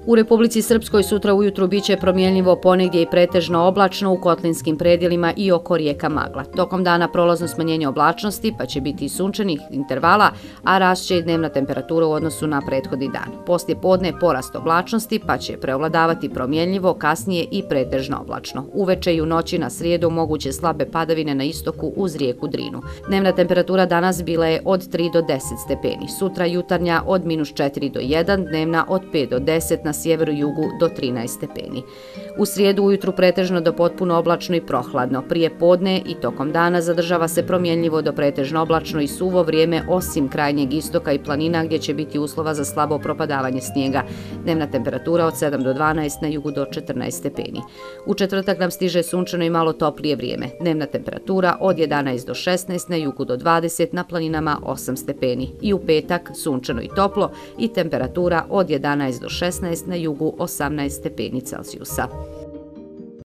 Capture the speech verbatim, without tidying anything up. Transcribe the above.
U Republici Srpskoj sutra ujutru biće promjenljivo, ponegdje i pretežno oblačno u kotlinskim predjelima i oko rijeka magla. Tokom dana prolazno smanjenje oblačnosti, pa će biti i sunčanih intervala, a rast će i dnevna temperatura u odnosu na prethodni dan. Poslije podne porast oblačnosti, pa će prevladavati promjenljivo, kasnije i pretežno oblačno. Uveče i u noći na srijedu moguće slabe padavine na istoku uz rijeku Drinu. Dnevna temperatura danas bila je od tri do deset stepeni. Sutra jutarnja od minus četiri do jedan, dnevna od pet do deset, na sjeveru i jugu do trinaest stepeni. U srijedu ujutru pretežno do potpuno oblačno i prohladno. Prije podne i tokom dana zadržava se promjenljivo do pretežno oblačno i suvo vrijeme, osim krajnjeg istoka i planina gdje će biti uslova za slabo propadavanje snijega. Dnevna temperatura od sedam do dvanaest, na jugu do četrnaest stepeni. U četvrtak nam stiže sunčano i malo toplije vrijeme. Dnevna temperatura od jedanaest do šesnaest, na jugu do dvadeset, na planinama osam stepeni. I u petak sunčano i toplo i temperatura od jedanaest do šesnaest, na jugu osamnaest stepeni Celzijusa.